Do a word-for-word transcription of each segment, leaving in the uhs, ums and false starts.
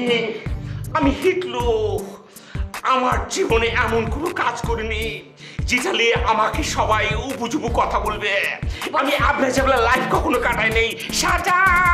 আমি হিটলো আমার জীবনে এমন কোনো কাজ করিনি যেটা নিয়ে আমাকে সবাই উপযুপ কথা বলবে। আমি আপনার যেগুলো লাইফ কখনো কাটাই নেই। Shut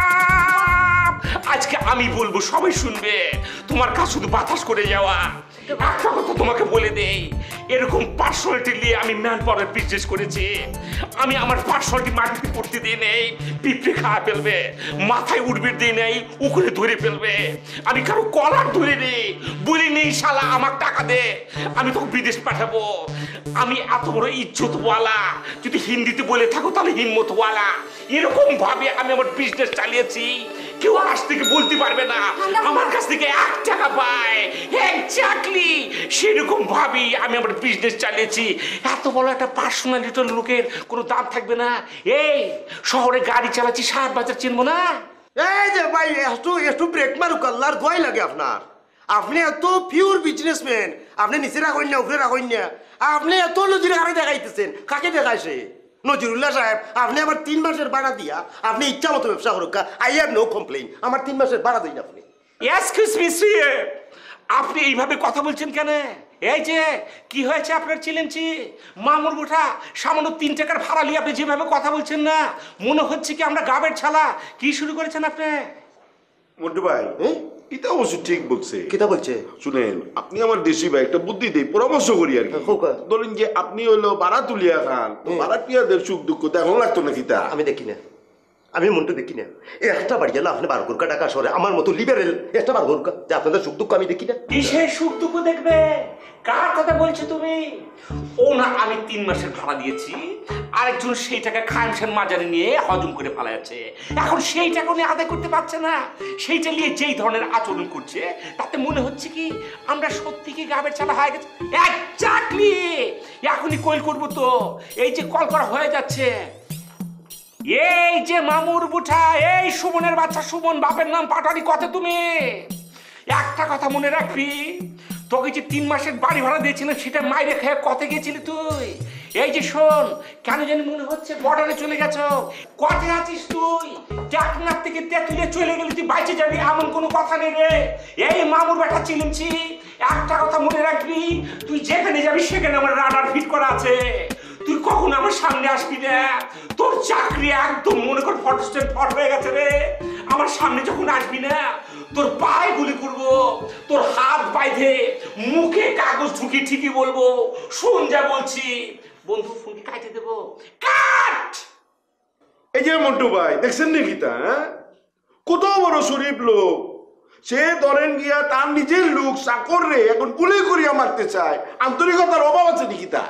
up! আজকে আমি বলবো, সবাই শুনবে। তোমার কাজ শুধু বাতাস করে যাওয়া। একটা কথা তোমাকে বলে দেই, এরকম পার্সোনালিটি নিয়ে আমি ম্যান পাওয়ার বিজনেস করেছি। আমি আমার পার্সোনালিটি মাটিতে পড়তে দিয়ে নেই, পিঁপড়ে খাওয়া ফেলবে। মাথায় উঠবে দিয়ে নেই, উকুনে ধরে ফেলবে। আমি কারো কলার ধরে নেই, বলি নেই শালা আমার টাকা দে, আমি তোকে বিদেশ পাঠাবো। আমি এত বড় ইজ্জতওয়ালা, যদি হিন্দিতে বলে থাকো তাহলে হিম্মতওয়ালা। এরকম ভাবে আমি আমার বিজনেস চালিয়েছি, কেউ আজ থেকে বলতে পারবে না আমার কাছ থেকে এক টাকা পায়। এক্স্যাক্টলি সেরকম ভাবেই আমি আমার বিজনেস চালিয়েছি। এত বড় একটা পার্সোনালিটির লোকের কোনো দাম থাকবে না। এই শহরে গাড়ি চালাচ্ছি, সাত বাজার চিনবো না? এই যে ভাই, একটু একটু ব্রেক মারুক, আল্লাহর দোয়াই লাগে আপনার। আপনি এত পিওর বিজনেসম্যান, আপনি নিচে রাখেন না, উপরে রাখেন না। আপনি এত নজির হারে দেখাইতেছেন, কাকে দেখাইছে? নজিরুল্লাহ সাহেব, আপনি আমার তিন মাসের ভাড়া দিয়া আপনি ইচ্ছা মতো ব্যবসা করুক, আই হ্যাভ নো কমপ্লেইন। আমার তিন মাসের ভাড়া দিন আপনি। এক্সকিউজ মি স্যার, আপনি এইভাবে কথা বলছেন কেন? এই যে কি হয়েছে আপনার চিলেমচি মামুর গোঠা সামান্য তিন টাকার ভাড়া নিয়ে আপনি যেভাবে কথা বলছেন না, মনে হচ্ছে কি আমরা গাবের ছালা। কি শুরু করেছেন আপনি? মন্টু ভাই, এটা অবশ্য ঠিক বলছে। কিতা বলছে? শুনেন, আপনি আমার দেশি ভাই, একটা বুদ্ধি দেই, পরামর্শ করি আর কি। ধরেন যে আপনি হইলো ভাড়া তুলিয়া খান, ভাড়াটিয়াদের সুখ দুঃখ এখন লাগতো নাকি? তা আমি দেখি না, আমি মন্টু দেখি না। একটা বাড়ি গেল আপনি বার করুকা টাকা শহরে, আমার মতো লিবারেল একটা বার করুকা, যে আপনাদের সুখ দুঃখ আমি দেখি না। কিসের সুখ দুঃখ দেখবে? কার কথা বলছো তুমি? ও না, আমি তিন মাসের ভাড়া দিয়েছি, আরেকজন সেই টাকা খামসান মাজারে নিয়ে হজম করে ফেলা যাচ্ছে। এখন সেই টাকা উনি আদায় করতে পারছে না, সেইটা নিয়ে যেই ধরনের আচরণ করছে তাতে মনে হচ্ছে কি আমরা সত্যি কি গাবের চালা হয়ে গেছে। এক্স্যাক্টলি, এখনই কল করবো তো, এই যে কল করা হয়ে যাচ্ছে। এই যে মামুর বুঠা, এই সুমনের বাচ্চা সুমন, বাপের নাম পাটারি কত তুমি? একটা কথা মনে রাখবি, তোকে যে তিন মাসের বাড়ি ভাড়া দিয়েছিলাম সেটা মাইরে খেয়ে কতে গেছিলি তুই? এই যে শোন, কেন জানি মনে হচ্ছে বর্ডারে চলে গেছো। কতে আছিস তুই? টেকনাফ থেকে তেঁতুলে চলে গেলি, তুই বাইচে যাবি এমন কোনো কথা নেই রে। এই মামুর বেটা চিলিমছি, একটা কথা মনে রাখবি, তুই যেখানে যাবি সেখানে আমার রাডার ফিট করা আছে। তুই কখন আমার সামনে আসবি না, তোর চাকরি একদম মনে কর ফটো স্ট্যান্ড ফট হয়ে গেছে রে। আমার সামনে যখন আসবি না, তোর পায়ে গুলি করবো, তোর হাত বাইধে মুখে কাগজ ঢুকি ঠিকই বলবো, শোন যা বলছি। বন্ধু ফোনকে কাটে দেবো, কাট। এই যে মন্টু ভাই, দেখছেন নাকি? তা কত বড় শরীফ লোক, সে ধরেন গিয়া তার নিজের লোক চাকর রে এখন গুলি করিয়া মারতে চায়। আন্তরিকতার অভাব আছে নাকি? তা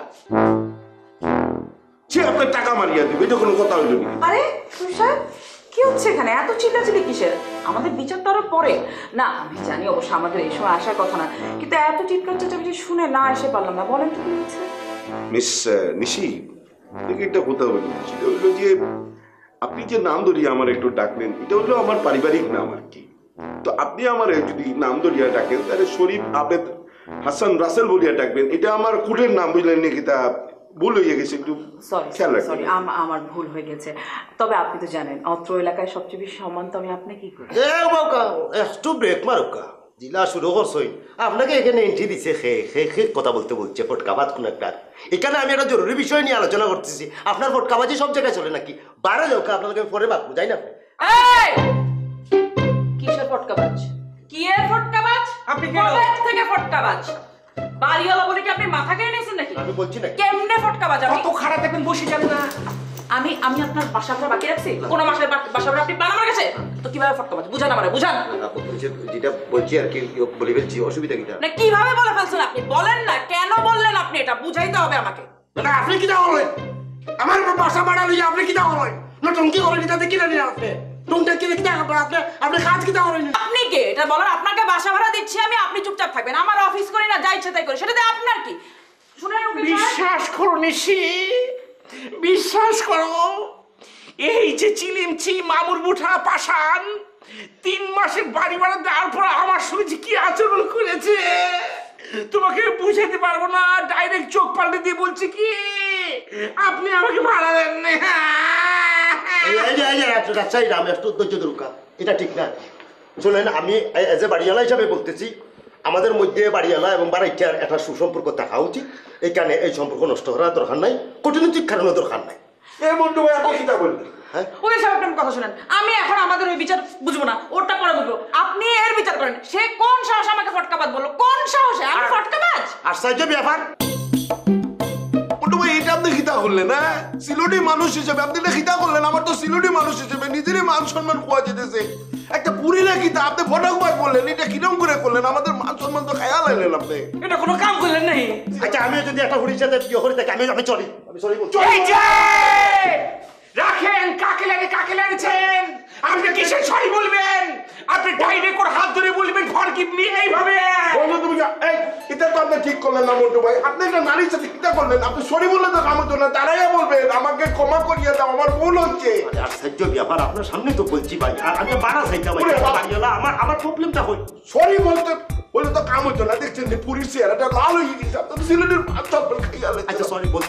সে আপনার টাকা মারিয়া দিবে, এটা কোনো কথা হইল না। আরে তুষার, কি হচ্ছে এখানে? এত চিল্লাচিল্লি কিসের? আমাদের বিচার তো আরো পরে না। আমি জানি অবশ্য আমাদের এই সময় আসার কথা না, কিন্তু এত চিৎকার চেঁচামেচি শুনে না এসে পারলাম না। বলেন তো কি হচ্ছে? মিস নিশি, দেখি একটা কথা হইল, সেটা হইল যে আপনি যে নাম ধরিয়া আমার একটু ডাকলেন, এটা হলো আমার পারিবারিক নাম আর কি। তো আপনি আমার যদি নাম ধরিয়া ডাকেন তাহলে শরীফ আবেদ হাসান রাসেল বলিয়া ডাকবেন, এটা আমার কুলের নাম, বুঝলেন নাকি? তা ভুল হয়ে গেছে, একটু খেয়াল রাখবেন। সরি, আমার ভুল হয়ে গেছে। তবে আপনি তো জানেন অত্র এলাকায় সবচেয়ে বেশি সম্মান তো আমি আপনি কি করি। একটু ব্রেক মারুকা, জিলা শুরু করছই। আপনাকে এখানে এন্ট্রি দিছে, খে খে খে কথা বলতে বলছে, ফটকাবাজ কোন একটা। এখানে আমি একটা জরুরি বিষয় নিয়ে আলোচনা করতেছি। আপনার ফটকাবাজি সব জায়গায় চলে নাকি? বাইরে যাও, আপনাকে পরে বাঁকবো, যাই না? কিসের ফটকাবাজ? কি এর ফটকাবাজ? আপনি কবে থেকে ফটকাবাজ? বাড়িওয়ালা বলে কি আপনি মাথা কেটে নিয়েছেন নাকি? আমি বলছি না কেমনে ফটকাবাজ? কত খারাপ দেখবেন, বসে যান না। আমি আমি আপনার বাসা ভাড়া বাকি রাখছি? কোন মাসের বাসা ভাড়া আপনি পান আমার কাছে? তো কিভাবে ফটকাবাজ? বুঝান আমারে, বুঝান। যেটা বলছি আর কি, বলে ফেলছি, অসুবিধা কিটা? না কিভাবে বলে ফেলছেন আপনি? বলেন না, কেন বললেন আপনি? এটা বুঝাইতে হবে আমাকে। না আপনি কিটা বলেন? আমার বাসা ভাড়া লইয়া আপনি কিটা বলেন? না টঙ্কি করেন, এটা দেখি না আপনি টঙ্কি কি দেখতে আপনি আপনি কাজ কিটা করেন? আপনি কে এটা বলার? আপনাকে বাসা ভাড়া দিচ্ছি আমি, আপনি চুপচাপ থাকবেন। আমার অফিস করি না, যা ইচ্ছে তাই করি, সেটাতে আপনার কি? শুনেন, বিশ্বাস করো নিশি, বিশ্বাস করো, এই যে চিলিমচি মামুর বুঠা পাশান তিন মাসের বাড়ি ভাড়া দেওয়ার পর আমার সঙ্গে যে কি আচরণ করেছে তোমাকে বুঝাতে পারবো না। ডাইরেক্ট চোখ পাল্টে দিয়ে বলছে কি আপনি আমাকে ভাড়া দেন না। এটা ঠিক না। শুনেন, আমি এজ এ বাড়িওয়ালা হিসাবে বলতেছি, আমাদের মধ্যে বাড়িওয়ালা এবং বাড়িটার একটা সুসম্পর্ক থাকা উচিত। এইখানে এই সম্পর্ক নষ্ট করার দরকার নাই, কূটনৈতিক কারণের দরকার নাই। এ মন্টু ভাই আপনি কিটা বললেন? হ্যাঁ, ওই সব একটা কথা শুনেন, আমি এখন আমাদের ওই বিচার বুঝবো না, ওটা পরে বুঝবো। আপনি এর বিচার করেন, সে কোন সাহস আমাকে ফটকাবাজ বললো? কোন সাহসে? আমি ফটকাবাজ? আশ্চর্য ব্যাপার। মন্টু ভাই এটা আপনি খিতা করলেন না? সিলেটি মানুষ হিসেবে আপনি এটা খিতা করলেন? আমার তো সিলেটি মানুষ হিসেবে নিজেরই মান সম্মান খোয়া যেতেছে। একটা পুরিলে খিতা আপনি ফটকবাজ বললেন, এটা কিরম করে করলেন? আমাদের মান সম্মান তো খেয়াল আইলেন আপনি। এটা কোনো কাম করলেন নাই। আচ্ছা, আমি যদি একটা হুড়ির সাথে বিয়ে করি থাকি, আমি আমি চলি, আমি সরি বলছি। এই যে রাখেন, কাকে লাগে কাকে লাগছেন? আপনি কিসের সরি বলবেন? আপনি ডাইরেক্ট করে হাত ধরে বলবেন ফরগিভ মি এইভাবে। বন্ধু তুমি যা- এই এটা তো আপনি ঠিক করলেন না মন্টু ভাই। আপনি একটা নারীর সাথে কিটা করলেন? আপনি সরি বললে তো কাম হতো না, তারাই বলবেন আমাকে ক্ষমা করিয়ে দাও, আমার ভুল হচ্ছে। আরে আশ্চর্য ব্যাপার, আপনার সামনে তো বলছি ভাই, আর আমি বাড়া চাইতাম ভাই, ওরে বাবা। বাড়িওয়ালা, আমার আমার প্রবলেমটা হই। সরি বলতে বলে তো কাম হতো না। দেখছেন যে পুরীর চেহারাটা লাল হয়ে গেছে, আপনার সিলেটের ভাত খাইয়া আচ্ছা সরি বলছি।